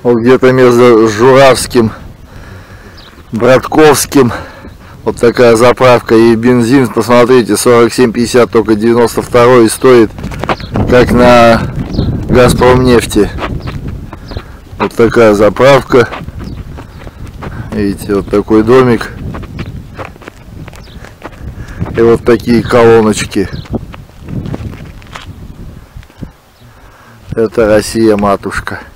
Вот где-то между Журавским, Братковским. Вот такая заправка. И бензин, посмотрите, 47,50, только 92 и стоит, как на Газпромнефти. Вот такая заправка. Видите, вот такой домик. И вот такие колоночки. Это Россия, матушка.